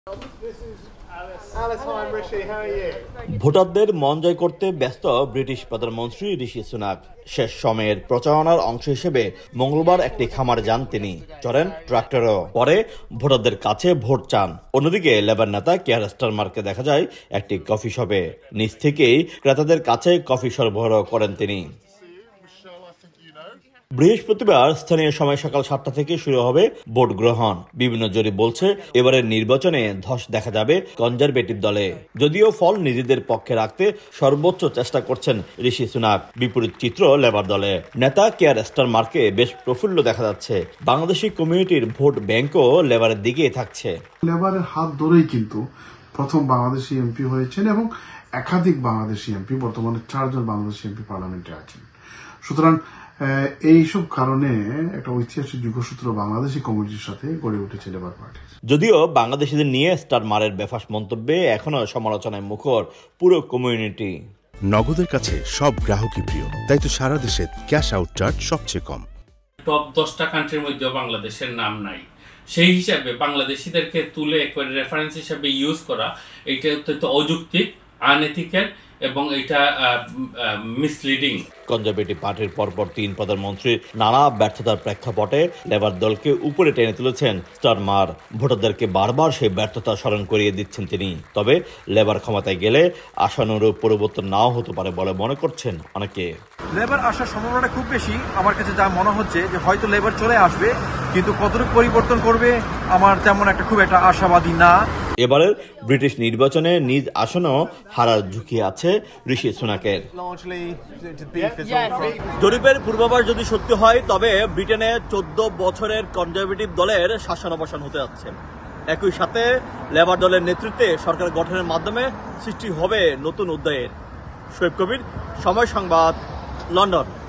ভোটারদের মন জয় করতে ব্যস্ত ব্রিটিশ প্রধানমন্ত্রী ঋষি সুনাক। শেষ সময়ের প্রচারণার অংশ হিসেবে মঙ্গলবার একটি খামারে যান তিনি, চড়েন ট্রাক্টরও, পরে ভোটারদের কাছে ভোট চান। অন্যদিকে লেবার নেতা কেয়ার স্টারমারকে দেখা যায় একটি কফি শপে, নিজ থেকেই ক্রেতাদের কাছে কফি সরবরাহ করেন তিনি। বৃহস্পতিবার স্থানীয় সময় সকাল 7টা থেকে শুরু হবে ভোট গ্রহণ। বিভিন্ন জরিপ বলছে এবারের নির্বাচনে ধস দেখা যাবে কনজারভেটিভ দলে, যদিও ফল নিজেদের পক্ষে রাখতে সর্বোচ্চ চেষ্টা করছেন ঋষি সুনাক। বিপরীত চিত্র লেবার দলে, নেতা কেয়ার স্টারমারকে বেশ প্রফুল্ল দেখা যাচ্ছে। বাংলাদেশি কমিউনিটির ভোট ব্যাংকও লেবারের দিকেই থাকছে। লেবারের হাত ধরেই কিন্তু প্রথম বাংলাদেশি এমপি হয়েছেন এবং একাধিক বাংলাদেশি এমপি, বর্তমানে 4 জন বাংলাদেশি এমপি পার্লামেন্টে আছেন। সুতরাং এইসব কারণে একটা ঐতিহাসিক যুগসূত্র বাংলাদেশি কমিউনিটির সাথে গড়ে উঠেছে লেবার পার্টি। যদিও বাংলাদেশিদের নিয়ে স্টারমারের বেফাস মন্তব্যে এখনো সমালোচনায় মুখর পুরো কমিউনিটি। নগদের কাছে সব গ্রাহকই প্রিয়, তাই তো সারা দেশে ক্যাশ আউট চার্জ সবচেয়ে কম। টপ 10টা কান্ট্রির মধ্যে বাংলাদেশের নাম নাই, সেই হিসাবে বাংলাদেশিদেরকে তুলে একবার রেফারেন্স হিসাবে ইউজ করা এটা অত্যন্ত অযৌক্তিক, আনএথিক্যাল এবং এটা মিসলিডিং। কনজারভেটিভ পার্টির পরপর 3 প্রধানমন্ত্রীর নানা ব্যর্থতার প্রেক্ষাপটে লেবার দলকে উপরে টেনে তুলেছেন স্টারমার। ভোটারদেরকে বারবার সেই ব্যর্থতা স্মরণ করিয়ে দিচ্ছেন তিনি। তবে লেবার ক্ষমতায় গেলে আশানুরূপ পরিবর্তন নাও হতে পারে বলে মনে করছেন অনেকে। লেবার আসার সম্ভাবনাটা খুব বেশি। আমার কাছে যা মনে হচ্ছে যে হয়তো লেবার চলে আসবে, কিন্তু কতটুকু পরিবর্তন করবে আমার তেমন খুব একটা আশাবাদী না। এবারের ব্রিটিশ নির্বাচনে নিজ আসনও হারার ঝুঁকি আছে ঋষি সুনাকের। জরিপের পূর্বাভাস যদি সত্যি হয়, তবে ব্রিটেনে 14 বছরের কনজারভেটিভ দলের শাসনাবসান হতে যাচ্ছে। একই সাথে লেবার দলের নেতৃত্বে সরকার গঠনের মাধ্যমে সৃষ্টি হবে নতুন অধ্যায়ের। শোয়েব কবির, সময় সংবাদ, লন্ডন।